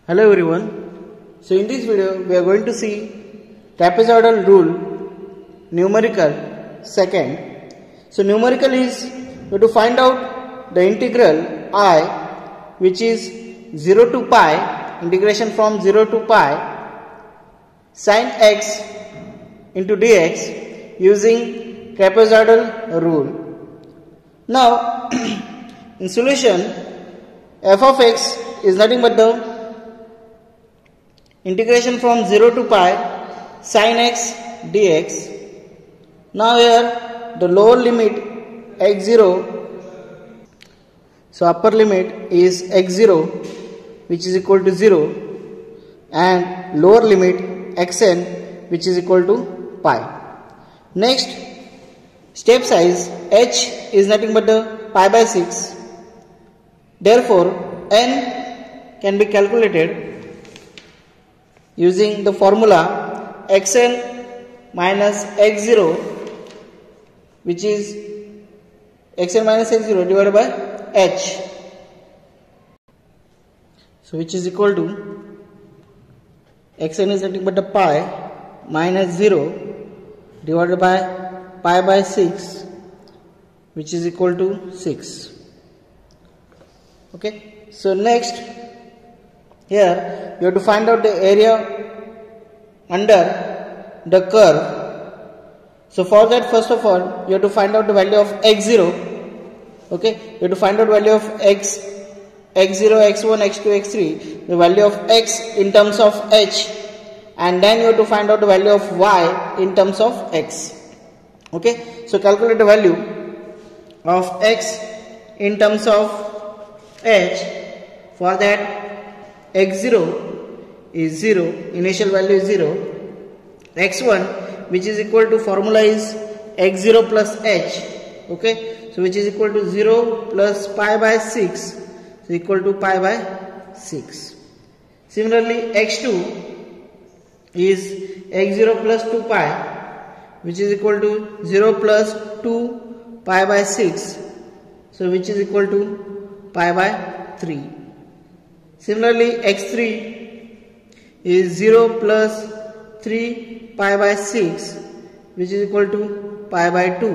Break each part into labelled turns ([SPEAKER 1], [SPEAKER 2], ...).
[SPEAKER 1] Hello everyone. So in this video we are going to see trapezoidal rule numerical second. So numerical is we have to find out the integral I, which is 0 to pi, integration from 0 to pi sin x into dx using trapezoidal rule. Now in solution, f of x is nothing but the integration from 0 to pi sin x dx. Now here the lower limit x0, so upper limit is x0 which is equal to 0 and lower limit xn which is equal to pi. Next, step size h is nothing but the pi by 6. Therefore n can be calculated using the formula xn minus x0, which is xn minus x0 divided by h, so which is equal to xn is nothing but the pi minus 0 divided by pi by 6, which is equal to 6. Okay, so next here you have to find out the area under the curve. So for that, first of all you have to find out the value of x0. Okay, you have to find out value of x0, x1, x2, x3, the value of x in terms of h, and then you have to find out the value of y in terms of x. Okay, so calculate the value of x in terms of h. For that, x0 is 0, initial value is 0, x1 which is equal to formula is x0 plus h, okay, so which is equal to 0 plus pi by 6, so equal to pi by 6. Similarly, x2 is x0 plus 2 pi, which is equal to 0 plus 2 pi by 6, so which is equal to pi by 3. Similarly, x3 is 0 plus 3 pi by 6, which is equal to pi by 2.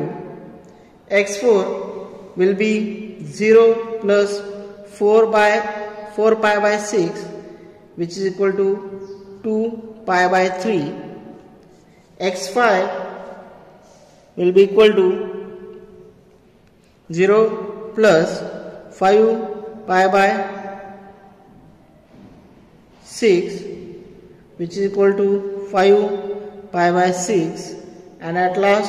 [SPEAKER 1] x4 will be 0 plus 4 pi by 6, which is equal to 2 pi by 3. x5 will be equal to 0 plus 5 pi by 6, which is equal to 5 pi by 6, and at last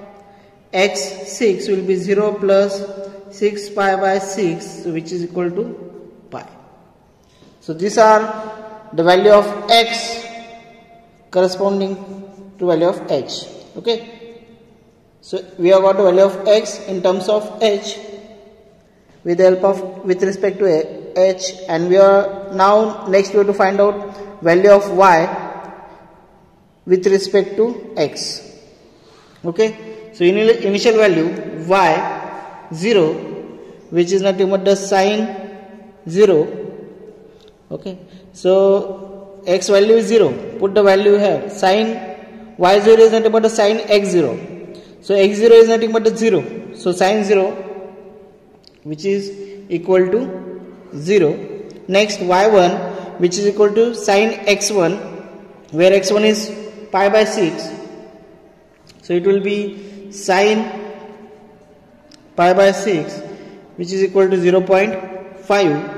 [SPEAKER 1] x6 will be 0 plus 6 pi by 6, which is equal to pi. So these are the value of x corresponding to value of h. Okay, so we have got the value of x in terms of h with the help of with respect to h, and we are now next we have to find out value of y with respect to x. Okay, so initial value y 0, which is nothing but the sine 0. Okay, so x value is 0, put the value here, sine y0 is nothing but the sine x0, so x0 is nothing but the 0, so sine 0, which is equal to 0. Next, y1 which is equal to sine x1, where x1 is pi by 6, so it will be sine pi by 6, which is equal to 0.5.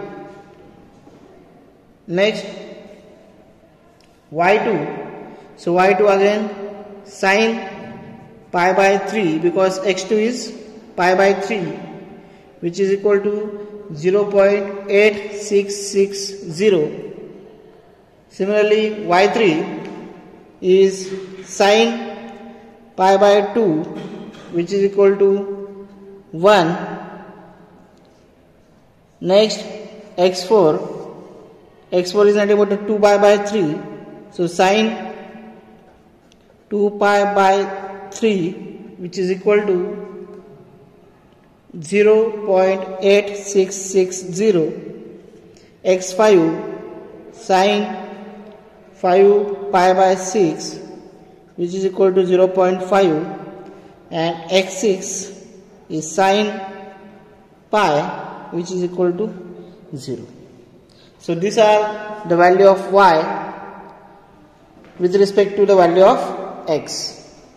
[SPEAKER 1] Next, y2, so y2 again sine pi by 3, because x2 is pi by 3, which is equal to 0.8660. Similarly, y3 is sine pi by 2, which is equal to 1. Next, x4 is nothing but 2 pi by 3, so sine 2 pi by 3, which is equal to 0.8660. x5 sine 5 pi by 6 which is equal to 0.5, and x6 is sine pi which is equal to 0. So these are the value of y with respect to the value of x.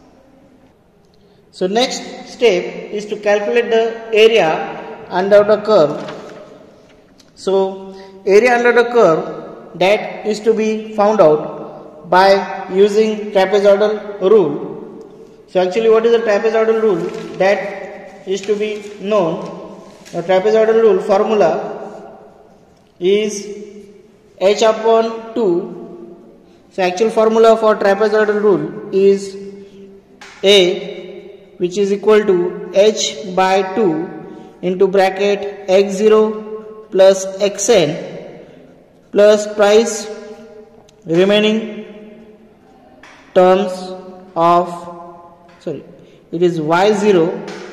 [SPEAKER 1] So next step is to calculate the area under the curve. So area under the curve, that is to be found out by using trapezoidal rule. So actually, what is the trapezoidal rule? That is to be known. The trapezoidal rule formula is h upon 2. So actual formula for trapezoidal rule is A, which is equal to h by 2 into bracket x0 plus xn plus twice remaining terms of, it is y0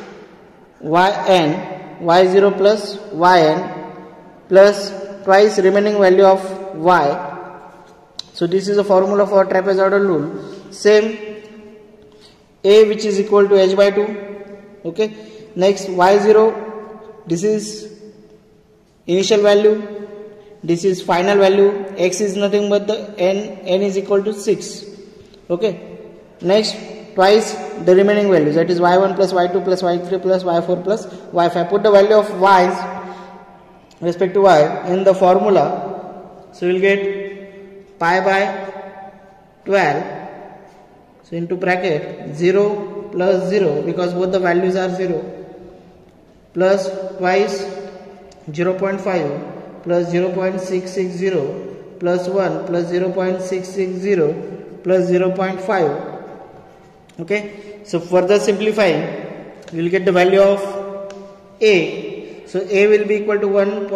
[SPEAKER 1] plus yn plus twice remaining value of y. So this is the formula for trapezoidal rule. Same, a which is equal to h by 2. Okay. Next y0, this is initial value, this is final value, x is nothing but the n is equal to 6. Okay. Next, twice the remaining values, that is y1 plus y2 plus y3 plus y4 plus y5. Put the value of y's respect to y in the formula. So we will get pi by 12. So into bracket 0 plus 0, because both the values are 0, plus twice 0.5 plus 0.660 plus 1 plus 0.660 plus 0.5. Okay. So further simplifying, we will get the value of a. So a will be equal to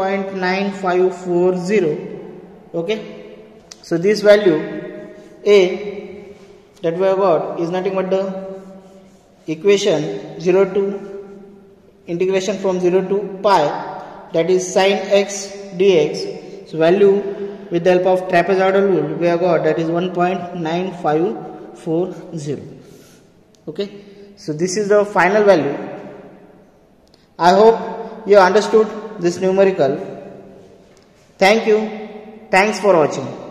[SPEAKER 1] 1.9540. Okay. So this value a that we have got is nothing but the equation 0 to integration from 0 to pi, that is sin x dx. So value with the help of trapezoidal rule we have got, that is 1.9540. Okay. So this is the final value. I hope you understood this numerical. Thank you. Thanks for watching.